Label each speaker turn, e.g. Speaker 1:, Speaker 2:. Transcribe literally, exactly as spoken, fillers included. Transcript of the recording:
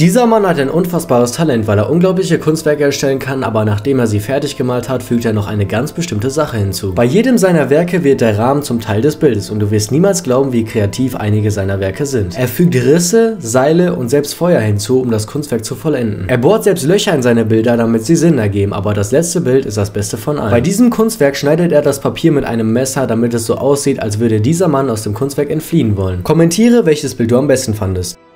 Speaker 1: Dieser Mann hat ein unfassbares Talent, weil er unglaubliche Kunstwerke erstellen kann, aber nachdem er sie fertig gemalt hat, fügt er noch eine ganz bestimmte Sache hinzu. Bei jedem seiner Werke wird der Rahmen zum Teil des Bildes und du wirst niemals glauben, wie kreativ einige seiner Werke sind. Er fügt Risse, Seile und selbst Feuer hinzu, um das Kunstwerk zu vollenden. Er bohrt selbst Löcher in seine Bilder, damit sie Sinn ergeben, aber das letzte Bild ist das beste von allen. Bei diesem Kunstwerk schneidet er das Papier mit einem Messer, damit es so aussieht, als würde dieser Mann aus dem Kunstwerk entfliehen wollen. Kommentiere, welches Bild du am besten fandest.